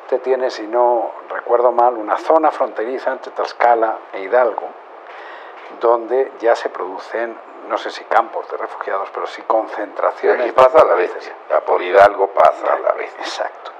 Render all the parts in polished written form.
Usted tiene, si no recuerdo mal, una zona fronteriza entre Tlaxcala e Hidalgo, donde ya se producen, no sé si campos de refugiados, pero sí concentraciones. Aquí pasa a la vez, ya por Hidalgo pasa a la vez. Exacto.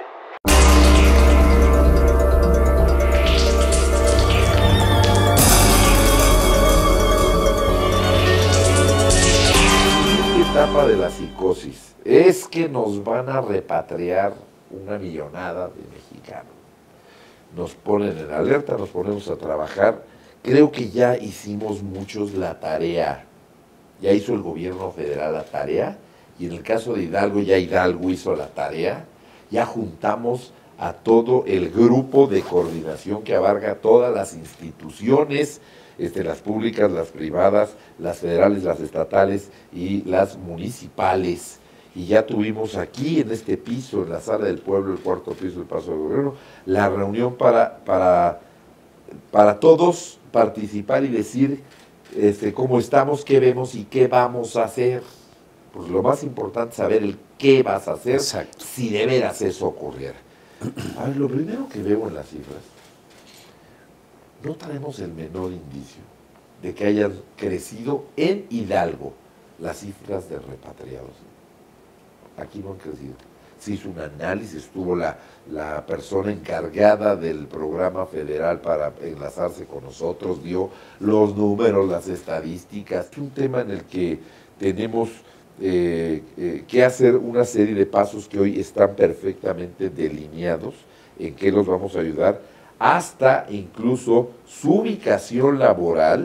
Etapa de la psicosis es que nos van a repatriar una millonada de mexicanos. Nos ponen en alerta, nos ponemos a trabajar. Creo que ya hicimos muchos la tarea. Ya hizo el gobierno federal la tarea, y en el caso de Hidalgo, ya Hidalgo hizo la tarea. Ya juntamos a todo el grupo de coordinación que abarca todas las instituciones, las públicas, las privadas, las federales, las estatales y las municipales. Y ya tuvimos aquí en este piso, en la sala del pueblo, el cuarto piso del Paso del Gobierno, la reunión para todos participar y decir cómo estamos, qué vemos y qué vamos a hacer. Pues lo más importante es saber el qué vas a hacer. Exacto. Si de veras eso ocurriera. A ver, lo primero que veo en las cifras, no traemos el menor indicio de que hayan crecido en Hidalgo las cifras de repatriados. Aquí no han crecido. Se hizo un análisis, estuvo la persona encargada del programa federal para enlazarse con nosotros, dio los números, las estadísticas. Es un tema en el que tenemos que hacer una serie de pasos que hoy están perfectamente delineados, en qué los vamos a ayudar, hasta incluso su ubicación laboral,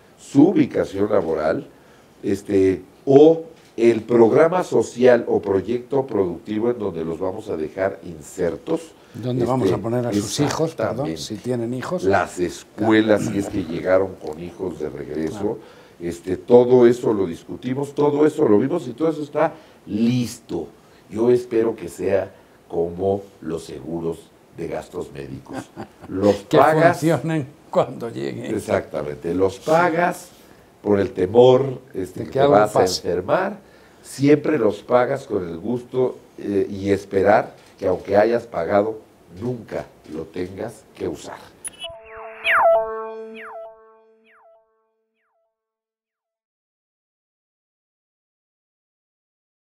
o el programa social o proyecto productivo en donde los vamos a dejar insertos. ¿Dónde vamos a poner a sus hijos, perdón, si tienen hijos? Las escuelas, si es que llegaron con hijos de regreso. Todo eso lo discutimos, todo eso lo vimos y todo eso está listo. Yo espero que sea como los seguros de gastos médicos. Los que pagas, funcionen cuando lleguen. Exactamente, los pagas por el temor que te vas a enfermar, siempre los pagas con el gusto y esperar que aunque hayas pagado, nunca lo tengas que usar.